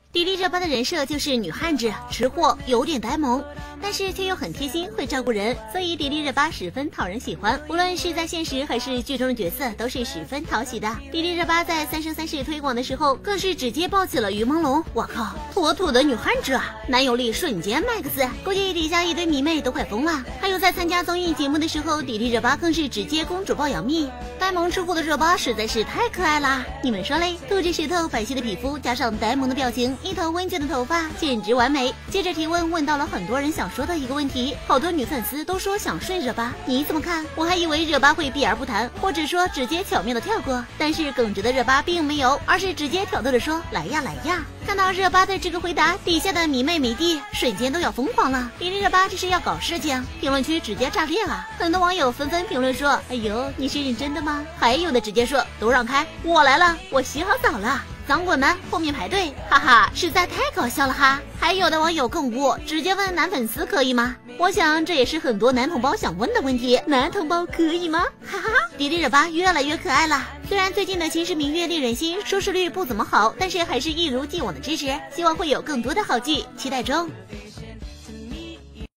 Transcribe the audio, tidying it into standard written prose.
迪丽热巴的人设就是女汉子、吃货，有点呆萌，但是却又很贴心，会照顾人，所以迪丽热巴十分讨人喜欢。无论是在现实还是剧中的角色，都是十分讨喜的。迪丽热巴在《三生三世》推广的时候，更是直接抱起了于朦胧，我靠，妥妥的女汉子啊！男友力瞬间 max， 估计底下一堆迷妹都快疯了。还有在参加综艺节目的时候，迪丽热巴更是直接公主抱杨幂。呆萌吃货的热巴实在是太可爱啦！你们说嘞？透着石头白皙的皮肤，加上呆萌的表情，一头温卷的头发，简直完美。接着提问问到了很多人想说的一个问题，好多女粉丝都说想睡热巴，你怎么看？我还以为热巴会避而不谈，或者说直接巧妙的跳过，但是耿直的热巴并没有，而是直接挑逗着说来呀来呀。看到热巴的这个回答，底下的迷妹迷弟瞬间都要疯狂了。迪丽热巴这是要搞事情，评论区直接炸裂了，很多网友纷纷评论说：“哎呦，你是认真的吗？”还有的直接说：“都让开，我来了，我洗好澡了。”脏鬼们后面排队，哈哈，实在太搞笑了哈！还有的网友更污，直接问男粉丝可以吗？我想这也是很多男同胞想问的问题，男同胞可以吗？哈哈，迪丽热巴越来越可爱了。虽然最近的《秦时明月》令人心，收视率不怎么好，但是还是一如既往的支持，希望会有更多的好剧，期待中。